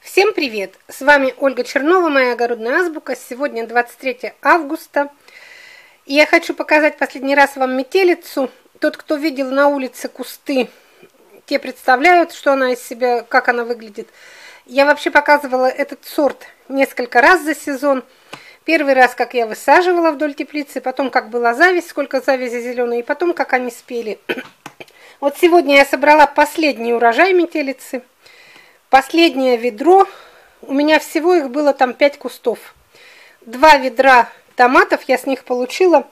Всем привет! С вами Ольга Чернова, моя огородная азбука. Сегодня 23 августа. И я хочу показать последний раз вам метелицу. Тот, кто видел на улице кусты, те представляют, что она из себя, как она выглядит. Я вообще показывала этот сорт несколько раз за сезон. Первый раз, как я высаживала вдоль теплицы, потом как была завязь, сколько завязи зеленой, и потом как они спели. Вот сегодня я собрала последний урожай метелицы. Последнее ведро, у меня всего их было там 5 кустов. 2 ведра томатов я с них получила.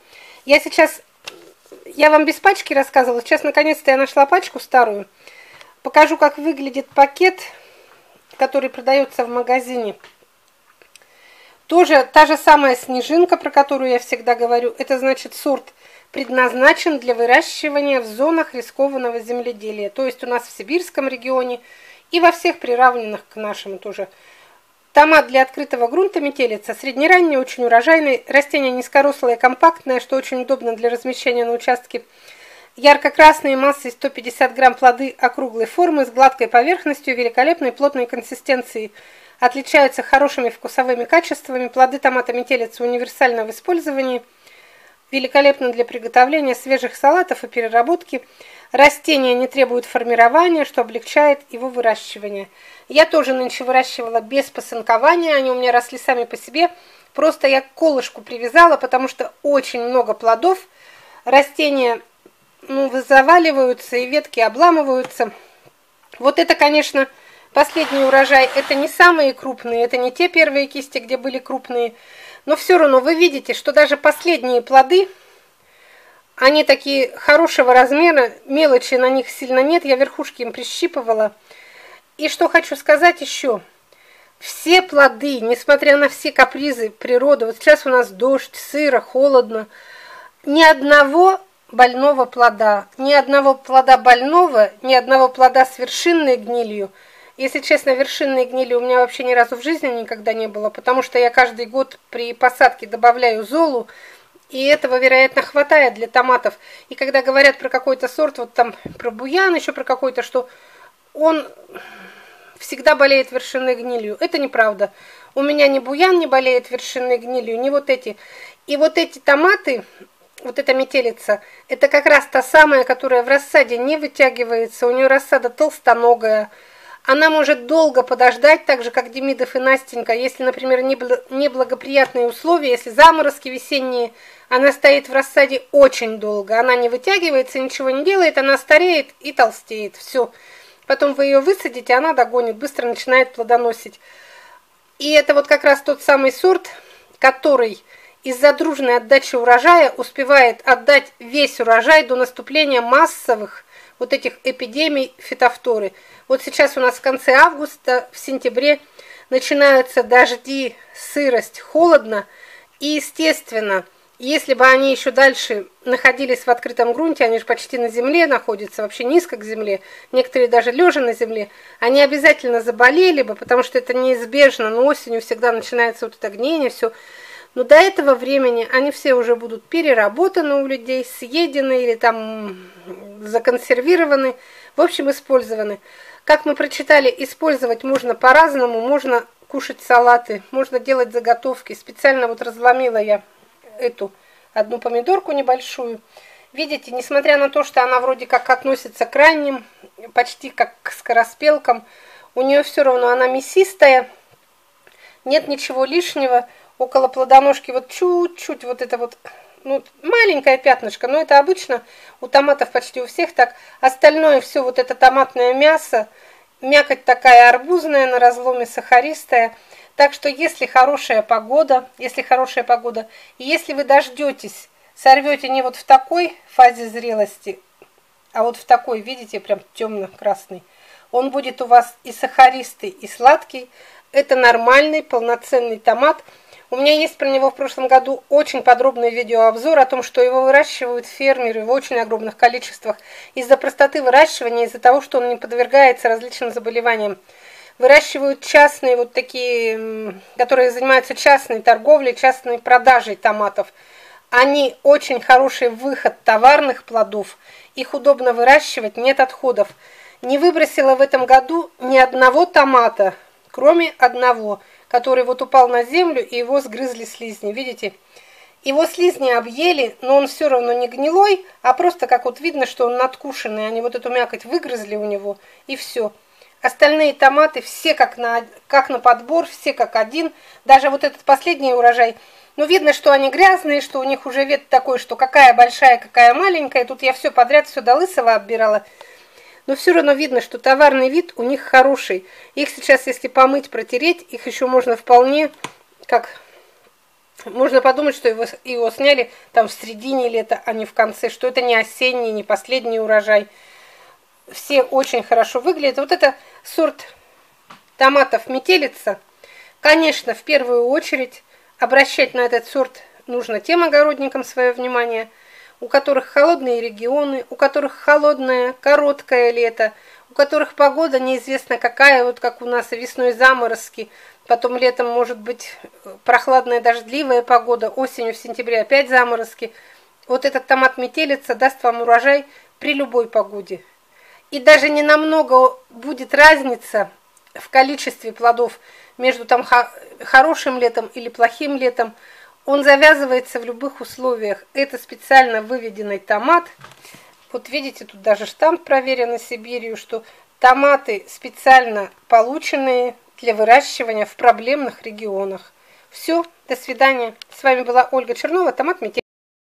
Я вам без пачки рассказывала, сейчас наконец-то я нашла пачку старую. Покажу, как выглядит пакет, который продается в магазине. Тоже та же самая снежинка, про которую я всегда говорю. Это значит, сорт предназначен для выращивания в зонах рискованного земледелия. То есть у нас в сибирском регионе и во всех приравненных к нашему тоже. Томат для открытого грунта метелица. Среднеранний, очень урожайный. Растение низкорослое, компактное, что очень удобно для размещения на участке. Ярко-красные, массой 150 грамм, плоды округлой формы, с гладкой поверхностью, великолепной плотной консистенцией. Отличаются хорошими вкусовыми качествами. Плоды томата метелица универсальны в использовании. Великолепно для приготовления свежих салатов и переработки. Растение не требует формирования, что облегчает его выращивание. Я тоже нынче выращивала без посынкования, они у меня росли сами по себе. Просто я к колышку привязала, потому что очень много плодов. Растения заваливаются и ветки обламываются. Вот это, конечно, последний урожай. Это не самые крупные, это не те первые кисти, где были крупные. Но все равно вы видите, что даже последние плоды, они такие хорошего размера, мелочи на них сильно нет, я верхушки им прищипывала. И что хочу сказать еще, все плоды, несмотря на все капризы природы, вот сейчас у нас дождь, сыро, холодно, ни одного больного плода, ни одного плода больного, ни одного плода с вершинной гнилью. Если честно, вершинной гнили у меня вообще ни разу в жизни никогда не было, потому что я каждый год при посадке добавляю золу, и этого, вероятно, хватает для томатов. И когда говорят про какой-то сорт, вот там про буян, еще про какой-то, что он всегда болеет вершинной гнилью. Это неправда. У меня ни буян не болеет вершинной гнилью, ни вот эти. И вот эти томаты, вот эта метелица, это как раз та самая, которая в рассаде не вытягивается, у нее рассада толстоногая. Она может долго подождать, так же, как Демидов и Настенька. Если, например, неблагоприятные условия, если заморозки весенние, она стоит в рассаде очень долго. Она не вытягивается, ничего не делает, она стареет и толстеет. Все. Потом вы ее высадите, она догонит, быстро начинает плодоносить. И это вот как раз тот самый сорт, который из-за дружной отдачи урожая успевает отдать весь урожай до наступления массовых вот этих эпидемий фитофторы. Вот сейчас у нас в конце августа, в сентябре начинаются дожди, сырость, холодно. И, естественно, если бы они еще дальше находились в открытом грунте, они же почти на земле находятся, вообще низко к земле, некоторые даже лежа на земле, они обязательно заболели бы, потому что это неизбежно, но осенью всегда начинается вот это гниение, все. Но до этого времени они все уже будут переработаны у людей, съедены или там законсервированы, в общем, использованы. Как мы прочитали, использовать можно по-разному, можно кушать салаты, можно делать заготовки. Специально вот разломила я эту одну помидорку небольшую. Видите, несмотря на то, что она вроде как относится к ранним, почти как к скороспелкам, у нее все равно она мясистая, нет ничего лишнего. Около плодоножки вот чуть-чуть вот это вот, маленькое пятнышко, но это обычно у томатов почти у всех так. Остальное все вот это томатное мясо, мякоть такая арбузная на разломе, сахаристая. Так что если хорошая погода, и если вы дождетесь, сорвете не вот в такой фазе зрелости, а вот в такой, видите, прям темно-красный, он будет у вас и сахаристый, и сладкий. Это нормальный, полноценный томат. У меня есть про него в прошлом году очень подробный видеообзор о том, что его выращивают фермеры в очень огромных количествах из-за простоты выращивания, из-за того, что он не подвергается различным заболеваниям. Выращивают частные вот такие, которые занимаются частной торговлей, частной продажей томатов. Они очень хороший выход товарных плодов, их удобно выращивать, нет отходов. Не выбросила в этом году ни одного томата, кроме одного, который вот упал на землю, и его сгрызли слизни, видите? Его слизни объели, но он все равно не гнилой, а просто как вот видно, что он надкушенный, они вот эту мякоть выгрызли у него, и все. Остальные томаты все как на подбор, все как один, даже вот этот последний урожай. Но видно, что они грязные, что у них уже вид такой, что какая большая, какая маленькая. Тут я все подряд, все до лысого оббирала. Но все равно видно, что товарный вид у них хороший. Их сейчас, если помыть, протереть, их еще можно вполне, как... Можно подумать, что его сняли там в середине лета, а не в конце, что это не осенний, не последний урожай. Все очень хорошо выглядят. Вот это сорт томатов метелица. Конечно, в первую очередь обращать на этот сорт нужно тем огородникам свое внимание, у которых холодные регионы, у которых холодное, короткое лето, у которых погода неизвестно какая, вот как у нас и весной заморозки, потом летом может быть прохладная дождливая погода, осенью в сентябре опять заморозки. Вот этот томат метелица даст вам урожай при любой погоде. И даже не намного будет разница в количестве плодов между там хорошим летом или плохим летом. Он завязывается в любых условиях. Это специально выведенный томат. Вот видите, тут даже штамп проверенный Сибирью, что томаты специально полученные для выращивания в проблемных регионах. Все, до свидания. С вами была Ольга Чернова, томат метелица.